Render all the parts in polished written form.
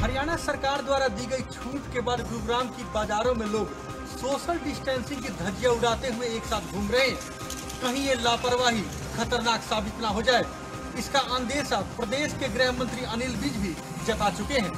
हरियाणा सरकार द्वारा दी गई छूट के बाद गुरुग्राम की बाजारों में लोग सोशल डिस्टेंसिंग की धज्जियां उड़ाते हुए एक साथ घूम रहे हैं। कहीं ये लापरवाही खतरनाक साबित न हो जाए, इसका अंदेशा प्रदेश के गृह मंत्री अनिल विज भी जता चुके हैं।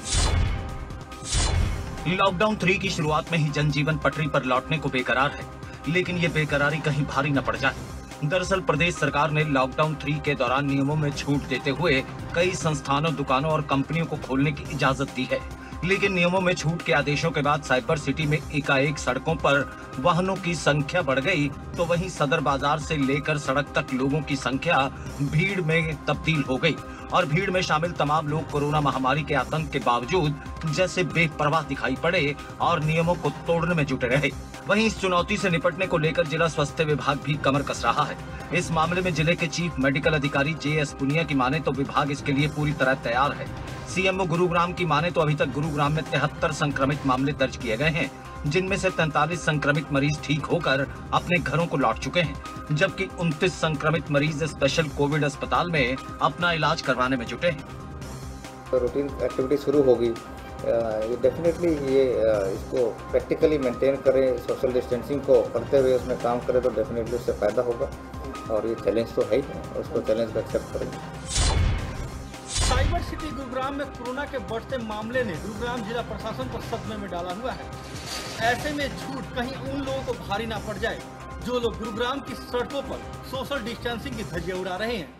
लॉकडाउन 3 की शुरुआत में ही जनजीवन पटरी पर लौटने को बेकरार है, लेकिन ये बेकरारी कहीं भारी न पड़ जाए। दरअसल प्रदेश सरकार ने लॉकडाउन 3 के दौरान नियमों में छूट देते हुए कई संस्थानों, दुकानों और कंपनियों को खोलने की इजाजत दी है, लेकिन नियमों में छूट के आदेशों के बाद साइबर सिटी में एकाएक सड़कों पर वाहनों की संख्या बढ़ गई, तो वहीं सदर बाजार से लेकर सड़क तक लोगों की संख्या भीड़ में तब्दील हो गई और भीड़ में शामिल तमाम लोग कोरोना महामारी के आतंक के बावजूद जैसे बेपरवाह दिखाई पड़े और नियमों को तोड़ने में जुटे रहे। वहीं इस चुनौती से निपटने को लेकर जिला स्वास्थ्य विभाग भी कमर कस रहा है। इस मामले में जिले के चीफ मेडिकल अधिकारी JS पुनिया की माने तो विभाग इसके लिए पूरी तरह तैयार है। CMO गुरुग्राम की माने तो अभी तक गुरुग्राम में 73 संक्रमित मामले दर्ज किए गए हैं, जिनमें से 43 संक्रमित मरीज ठीक होकर अपने घरों को लौट चुके हैं, जबकि 29 संक्रमित मरीज स्पेशल कोविड अस्पताल में अपना इलाज करवाने में जुटे हैं। रूटीन एक्टिविटी शुरू होगी, ये डेफिनेटली इसको प्रैक्टिकली मेंटेन करें, सोशल डिस्टेंसिंग को करते हुए उसमें काम करें तो डेफिनेटली उससे फायदा होगा और ये चैलेंज तो है ही, उसको चैलेंज को एक्सेप्ट करेंगे। साइबर सिटी गुरुग्राम में कोरोना के बढ़ते मामले ने गुरुग्राम जिला प्रशासन को सदमे में डाला हुआ है। ऐसे में छूट कहीं उन लोगों को भारी ना पड़ जाए जो लोग गुरुग्राम की सड़कों पर सोशल डिस्टेंसिंग की धज्जियां उड़ा रहे हैं।